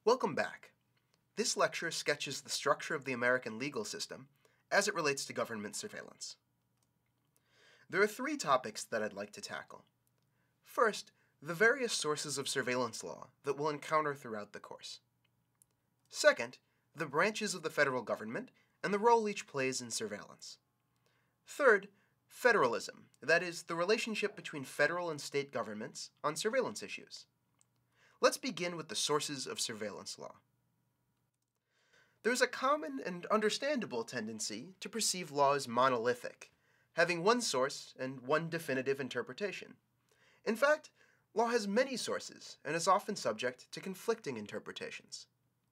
Welcome back. This lecture sketches the structure of the American legal system as it relates to government surveillance. There are three topics that I'd like to tackle. First, the various sources of surveillance law that we'll encounter throughout the course. Second, the branches of the federal government and the role each plays in surveillance. Third, federalism, that is, the relationship between federal and state governments on surveillance issues. Let's begin with the sources of surveillance law. There's a common and understandable tendency to perceive law as monolithic, having one source and one definitive interpretation. In fact, law has many sources and is often subject to conflicting interpretations.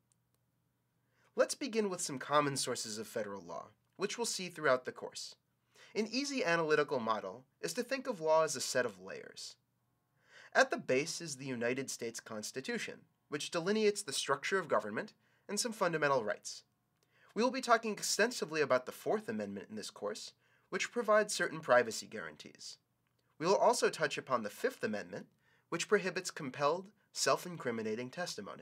Let's begin with some common sources of federal law, which we'll see throughout the course. An easy analytical model is to think of law as a set of layers. At the base is the United States Constitution, which delineates the structure of government and some fundamental rights. We will be talking extensively about the Fourth Amendment in this course, which provides certain privacy guarantees. We will also touch upon the Fifth Amendment, which prohibits compelled, self-incriminating testimony.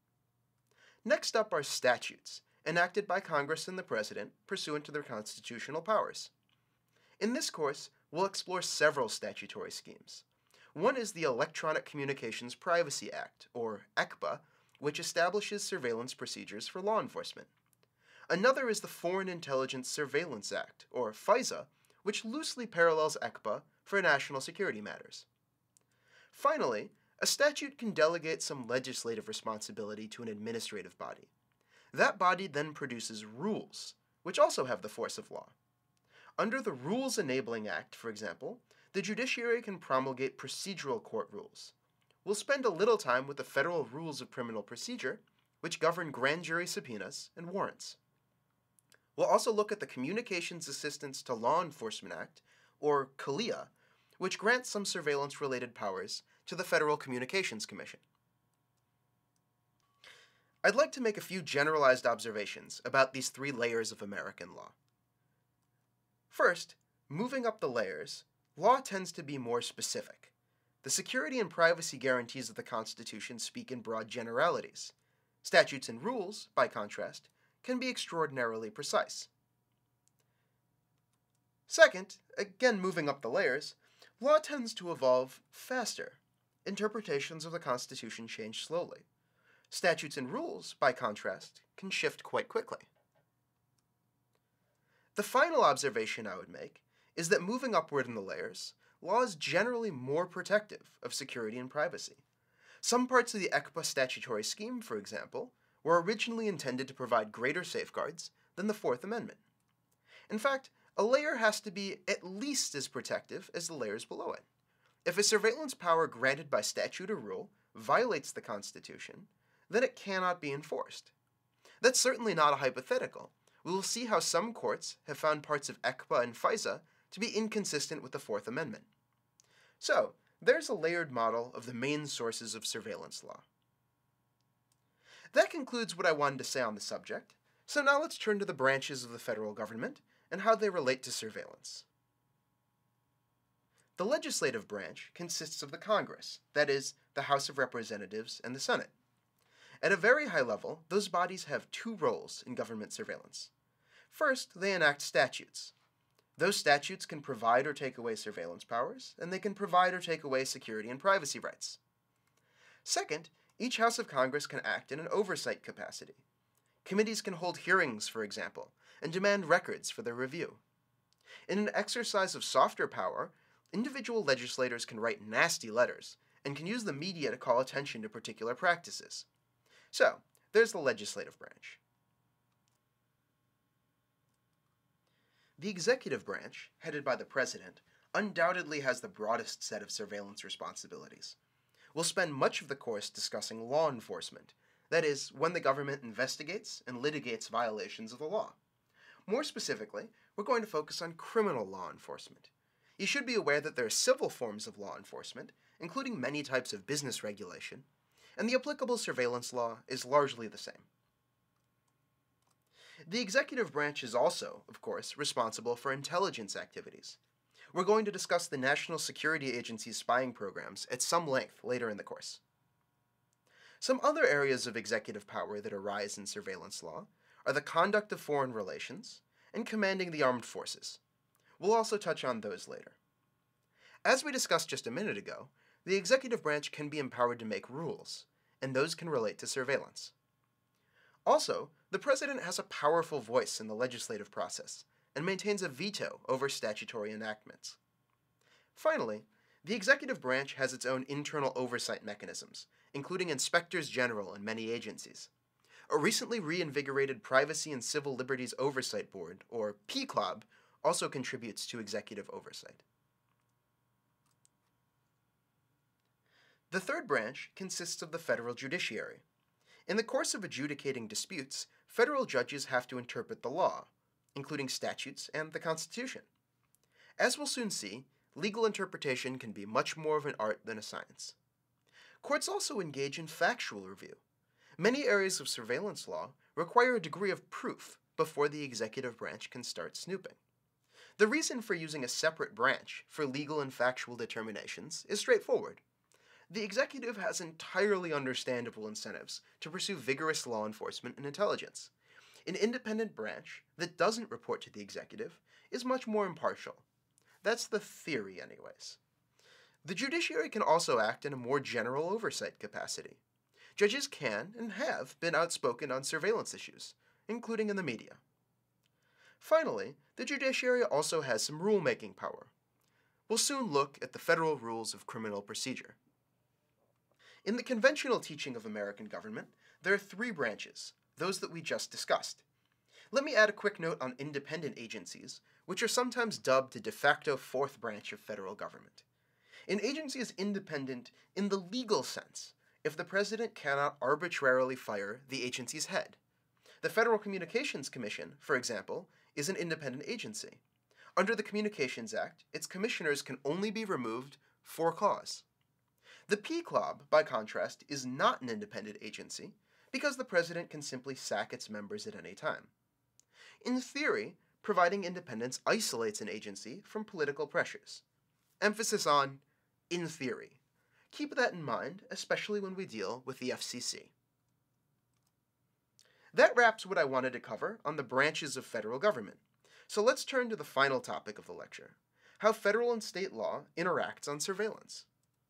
Next up are statutes, enacted by Congress and the President pursuant to their constitutional powers. In this course, we'll explore several statutory schemes. One is the Electronic Communications Privacy Act, or ECPA, which establishes surveillance procedures for law enforcement. Another is the Foreign Intelligence Surveillance Act, or FISA, which loosely parallels ECPA for national security matters. Finally, a statute can delegate some legislative responsibility to an administrative body. That body then produces rules, which also have the force of law. Under the Rules Enabling Act, for example, the judiciary can promulgate procedural court rules. We'll spend a little time with the Federal Rules of Criminal Procedure, which govern grand jury subpoenas and warrants. We'll also look at the Communications Assistance to Law Enforcement Act, or CALEA, which grants some surveillance-related powers to the Federal Communications Commission. I'd like to make a few generalized observations about these three layers of American law. First, moving up the layers, law tends to be more specific. The security and privacy guarantees of the Constitution speak in broad generalities. Statutes and rules, by contrast, can be extraordinarily precise. Second, again moving up the layers, law tends to evolve faster. Interpretations of the Constitution change slowly. Statutes and rules, by contrast, can shift quite quickly. The final observation I would make is that moving upward in the layers, law is generally more protective of security and privacy. Some parts of the ECPA statutory scheme, for example, were originally intended to provide greater safeguards than the Fourth Amendment. In fact, a layer has to be at least as protective as the layers below it. If a surveillance power granted by statute or rule violates the Constitution, then it cannot be enforced. That's certainly not a hypothetical. We will see how some courts have found parts of ECPA and FISA to be inconsistent with the Fourth Amendment. So, there's a layered model of the main sources of surveillance law. That concludes what I wanted to say on the subject, so now let's turn to the branches of the federal government and how they relate to surveillance. The legislative branch consists of the Congress, that is, the House of Representatives and the Senate. At a very high level, those bodies have two roles in government surveillance. First, they enact statutes. Those statutes can provide or take away surveillance powers, and they can provide or take away security and privacy rights. Second, each House of Congress can act in an oversight capacity. Committees can hold hearings, for example, and demand records for their review. In an exercise of softer power, individual legislators can write nasty letters and can use the media to call attention to particular practices. So, there's the legislative branch. The executive branch, headed by the president, undoubtedly has the broadest set of surveillance responsibilities. We'll spend much of the course discussing law enforcement, that is, when the government investigates and litigates violations of the law. More specifically, we're going to focus on criminal law enforcement. You should be aware that there are civil forms of law enforcement, including many types of business regulation, and the applicable surveillance law is largely the same. The executive branch is also, of course, responsible for intelligence activities. We're going to discuss the National Security Agency's spying programs at some length later in the course. Some other areas of executive power that arise in surveillance law are the conduct of foreign relations and commanding the armed forces. We'll also touch on those later. As we discussed just a minute ago, the executive branch can be empowered to make rules, and those can relate to surveillance. Also, the president has a powerful voice in the legislative process and maintains a veto over statutory enactments. Finally, the executive branch has its own internal oversight mechanisms, including inspectors general in many agencies. A recently reinvigorated Privacy and Civil Liberties Oversight Board, or PCLOB, also contributes to executive oversight. The third branch consists of the federal judiciary. In the course of adjudicating disputes, federal judges have to interpret the law, including statutes and the Constitution. As we'll soon see, legal interpretation can be much more of an art than a science. Courts also engage in factual review. Many areas of surveillance law require a degree of proof before the executive branch can start snooping. The reason for using a separate branch for legal and factual determinations is straightforward. The executive has entirely understandable incentives to pursue vigorous law enforcement and intelligence. An independent branch that doesn't report to the executive is much more impartial. That's the theory, anyways. The judiciary can also act in a more general oversight capacity. Judges can and have been outspoken on surveillance issues, including in the media. Finally, the judiciary also has some rulemaking power. We'll soon look at the federal rules of criminal procedure. In the conventional teaching of American government, there are three branches, those that we just discussed. Let me add a quick note on independent agencies, which are sometimes dubbed the de facto fourth branch of federal government. An agency is independent in the legal sense if the president cannot arbitrarily fire the agency's head. The Federal Communications Commission, for example, is an independent agency. Under the Communications Act, its commissioners can only be removed for cause. The PCLOB, by contrast, is not an independent agency because the president can simply sack its members at any time. In theory, providing independence isolates an agency from political pressures. Emphasis on in theory. Keep that in mind, especially when we deal with the FCC. That wraps what I wanted to cover on the branches of federal government. So let's turn to the final topic of the lecture, how federal and state law interacts on surveillance.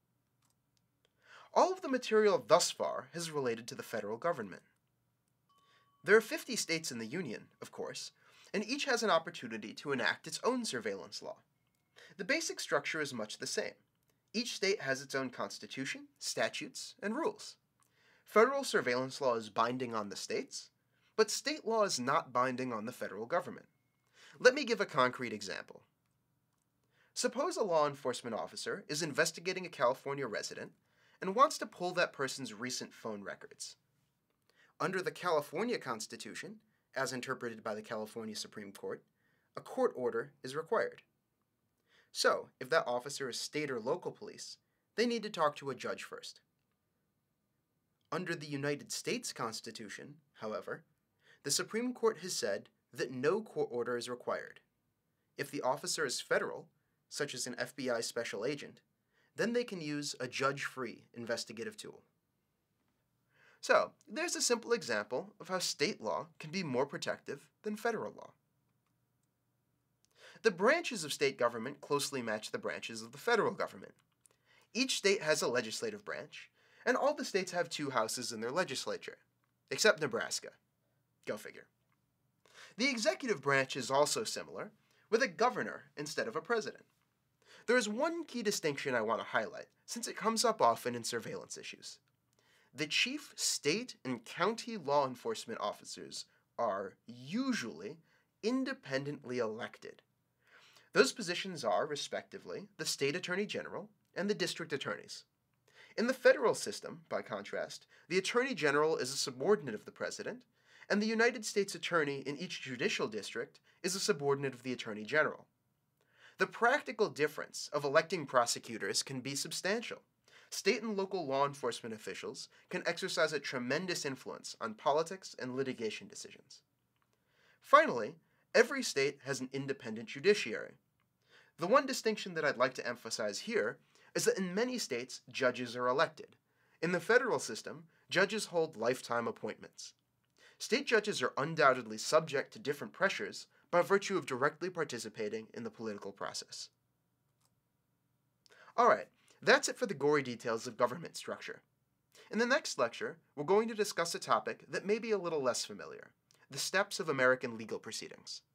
All of the material thus far has related to the federal government. There are 50 states in the Union, of course, and each has an opportunity to enact its own surveillance law. The basic structure is much the same. Each state has its own constitution, statutes, and rules. Federal surveillance law is binding on the states, but state law is not binding on the federal government. Let me give a concrete example. Suppose a law enforcement officer is investigating a California resident and wants to pull that person's recent phone records. Under the California Constitution, as interpreted by the California Supreme Court, a court order is required. So, if that officer is state or local police, they need to talk to a judge first. Under the United States Constitution, however, the Supreme Court has said that no court order is required. If the officer is federal, such as an FBI special agent, then they can use a judge-free investigative tool. So, there's a simple example of how state law can be more protective than federal law. The branches of state government closely match the branches of the federal government. Each state has a legislative branch, and all the states have 2 houses in their legislature, except Nebraska. Go figure. The executive branch is also similar, with a governor instead of a president. There is one key distinction I want to highlight, since it comes up often in surveillance issues. The chief state and county law enforcement officers are usually independently elected. Those positions are, respectively, the state attorney general and the district attorneys. In the federal system, by contrast, the attorney general is a subordinate of the president, and the United States attorney in each judicial district is a subordinate of the attorney general. The practical difference of electing prosecutors can be substantial. State and local law enforcement officials can exercise a tremendous influence on politics and litigation decisions. Finally, every state has an independent judiciary. The one distinction that I'd like to emphasize here is that in many states, judges are elected. In the federal system, judges hold lifetime appointments. State judges are undoubtedly subject to different pressures by virtue of directly participating in the political process. Alright, that's it for the gory details of government structure. In the next lecture, we're going to discuss a topic that may be a little less familiar: the steps of American legal proceedings.